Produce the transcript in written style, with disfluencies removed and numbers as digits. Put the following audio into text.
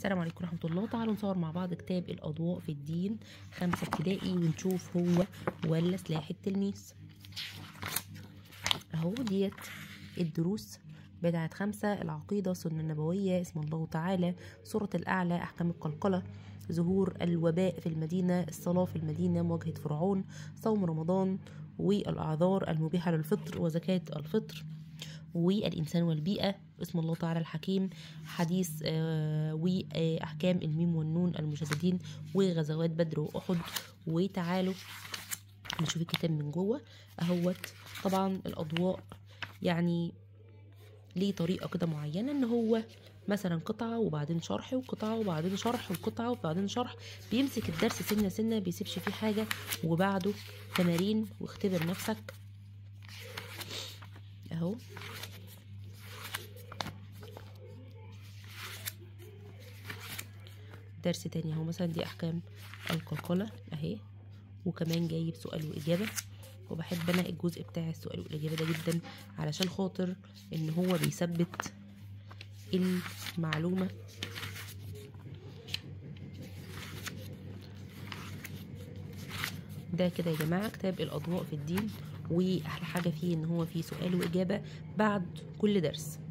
السلام عليكم ورحمة الله. تعالوا نصور مع بعض كتاب الأضواء في الدين 5 ابتدائي ونشوف هو ولا سلاح التلميذ. اهو ديت الدروس بتاعت 5: العقيدة، السنة النبوية، اسم الله تعالى، سورة الأعلى، أحكام القلقلة، ظهور الوباء في المدينة، الصلاة في المدينة، مواجهة فرعون، صوم رمضان، والأعذار المبيحة للفطر، وزكاة الفطر، والإنسان والبيئة، اسم الله تعالى الحكيم، حديث وأحكام الميم والنون المجددين، وغزوات بدر وأحد. وتعالوا نشوف الكتاب من جوه اهوت. طبعا الأضواء يعني ليه طريقة كده معينة، ان هو مثلا قطعة وبعدين شرح وقطعة وبعدين شرح وقطعة وبعدين شرح، بيمسك الدرس سنة سنة، بيسيبش فيه حاجة، وبعده تمارين واختبر نفسك اهو. درس تاني اهو، مثلا دي أحكام القلقلة اهي، وكمان جايب سؤال وإجابة. وبحب أنا الجزء بتاع السؤال والإجابة ده جدا، علشان خاطر إن هو بيثبت المعلومة. ده كده يا جماعة كتاب الأضواء في الدين، وأحلى حاجة فيه إن هو فيه سؤال وإجابة بعد كل درس.